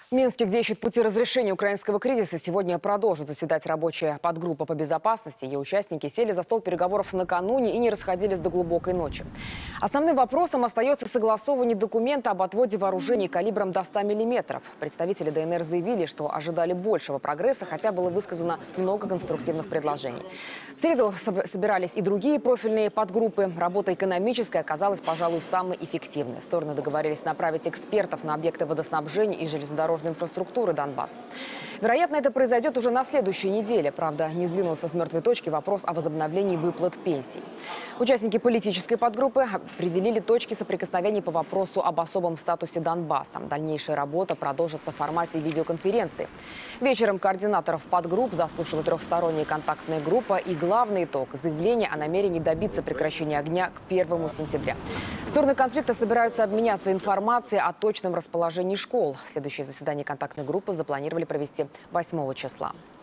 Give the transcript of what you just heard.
В Минске, где ищут пути разрешения украинского кризиса, сегодня продолжит заседать рабочая подгруппа по безопасности. Ее участники сели за стол переговоров накануне и не расходились до глубокой ночи. Основным вопросом остается согласовывание документа об отводе вооружений калибром до 100 мм. Представители ДНР заявили, что ожидали большего прогресса, хотя было высказано много конструктивных предложений. В среду собирались и другие профильные подгруппы. Работа экономическая оказалась, пожалуй, самой эффективной. Стороны договорились направить экспертов на объекты водоснабжения и железнодорожной инфраструктуры Донбасса. Вероятно, это произойдет уже на следующей неделе. Правда, не сдвинулся с мертвой точки вопрос о возобновлении выплат пенсий. Участники политической подгруппы определили точки соприкосновений по вопросу об особом статусе Донбасса. Дальнейшая работа продолжится в формате видеоконференции. Вечером координаторов подгрупп заслушала трехсторонняя контактная группа и главный итог – заявление о намерении добиться прекращения огня к 1 сентября. Стороны конфликта собираются обменяться информацией о точном расположении школ. Следующее заседание контактной группы запланировали провести 8 числа.